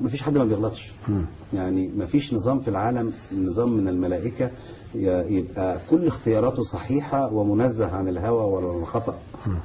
ما فيش حد ما بيغلطش. يعني ما فيش نظام في العالم، نظام من الملائكه يبقى كل اختياراته صحيحه ومنزه عن الهوى ولا الخطا.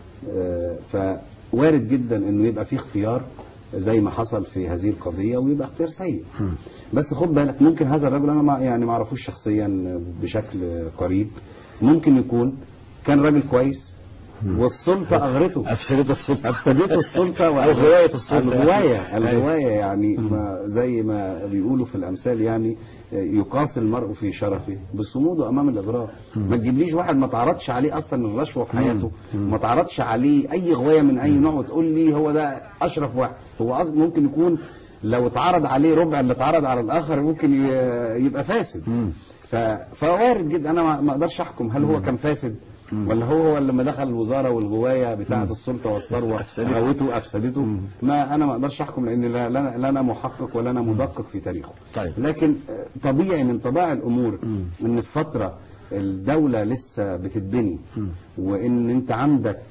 فوارد جدا انه يبقى في اختيار زي ما حصل في هذه القضيه ويبقى اختيار سيء. بس خد بالك، ممكن هذا الرجل انا ما اعرفوش شخصيا بشكل قريب، ممكن يكون كان راجل كويس والسلطه اغرته، افسدته السلطه وغوايه السلطه، الغوايه يعني زي ما بيقولوا في الامثال، يعني يقاس المرء في شرفه بصموده امام الاغراء. ما تجيبليش واحد ما تعرضش عليه اصلا الرشوه في حياته، ما تعرضش عليه اي غوايه من اي نوع وتقول لي هو ده اشرف واحد. هو ممكن يكون لو اتعرض عليه ربع اللي اتعرض على الاخر ممكن يبقى فاسد. فوارد جدا، انا ما اقدرش احكم هل هو كان فاسد ولا هو لما دخل الوزاره والغوايه بتاعه السلطه والثروه غوته افسدته. انا ما اقدرش احكم، لان لا انا محقق ولا انا مدقق في تاريخه. طيب. لكن طبيعي من طباع الامور ان في فتره الدوله لسه بتتبني، وان انت عندك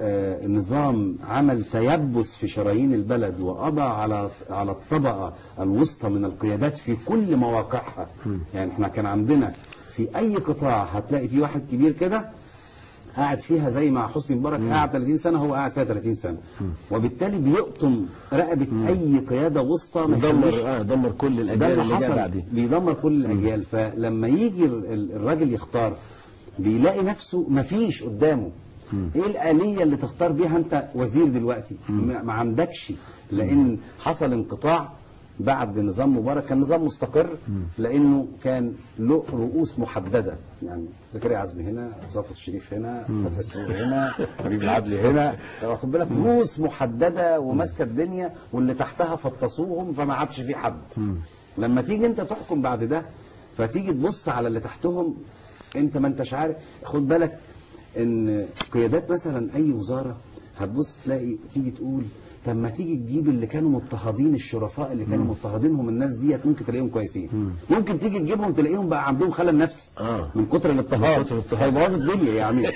نظام عمل تيبس في شرايين البلد وقضى على الطبقه الوسطى من القيادات في كل مواقعها. يعني احنا كان عندنا في اي قطاع هتلاقي في واحد كبير كده قاعد فيها، زي ما حسني مبارك قاعد 30 سنه هو قاعد فيها 30 سنه، وبالتالي بيقطم رقبه اي قياده وسطى، دمر كل الاجيال اللي جايه بعديه، بيدمر كل الاجيال. فلما يجي الراجل يختار بيلاقي نفسه ما فيش قدامه ايه الآلية اللي تختار بيها انت وزير دلوقتي؟ ما عندكش، لان حصل انقطاع بعد نظام مبارك. كان نظام مستقر لانه كان له رؤوس محدده، يعني زكريا عزمي هنا، صفوت الشريف هنا، فتحي السرور هنا، حبيب العدلي هنا، واخد بالك، رؤوس محدده وماسكه الدنيا، واللي تحتها فطسوهم فما عادش في حد. لما تيجي انت تحكم بعد ده فتيجي تبص على اللي تحتهم انت ما انتش عارف. خد بالك ان قيادات مثلا اي وزاره هتبص تلاقي تيجي تقول طب ما تيجي تجيب اللي كانوا مضطهدين، الشرفاء اللي كانوا مضطهدينهم الناس ديت ممكن تلاقيهم كويسين. ممكن تيجي تجيبهم تلاقيهم بقى عندهم خلل نفسي من كتر الاضطهاد، هيبوظ الدنيا يعني.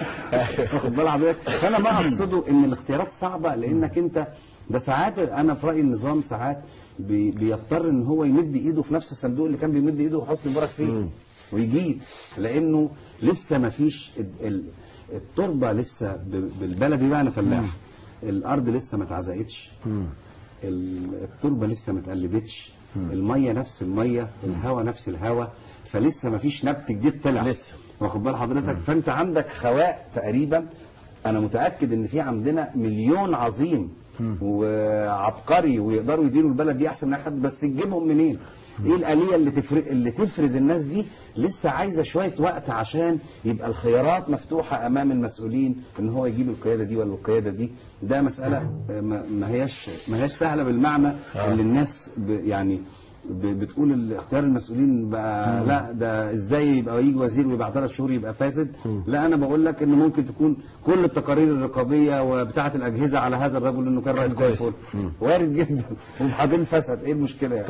واخد بال حضرتك؟ فانا ما اقصده ان الاختيارات صعبه، لانك انت ده ساعات انا في رايي النظام ساعات بيضطر ان هو يمد ايده في نفس الصندوق اللي كان بيمد ايده حسني مبارك فيه ويجيب، لانه لسه ما فيش التربه لسه بالبلدي بقى، انا فلاح، الارض لسه ما اتعزقتش، التربه لسه ما اتقلبتش، الميه نفس الميه، الهواء نفس الهواء، فلسه ما فيش نبت جديد طلع لسه، واخد بال حضرتك؟ فانت عندك خواء تقريبا. انا متاكد ان في عندنا مليون عظيم وعبقري ويقدروا يديروا البلد دي احسن من اي حد، بس تجيبهم منين؟ ايه الآلية اللي تفرز الناس دي؟ لسه عايزه شويه وقت عشان يبقى الخيارات مفتوحه امام المسؤولين ان هو يجيب القياده دي ولا القياده دي. ده مساله ما هياش سهله بالمعنى اللي الناس يعني بتقول اختيار المسؤولين بقى لا ده ازاي يبقى يجي وزير ويبقى 3 شهور يبقى فاسد. لا انا بقول لك ان ممكن تكون كل التقارير الرقابيه وبتاعه الاجهزه على هذا الرجل انه كان راجل زي الفل، وارد جدا، وبعدين فسد، ايه المشكله يعني؟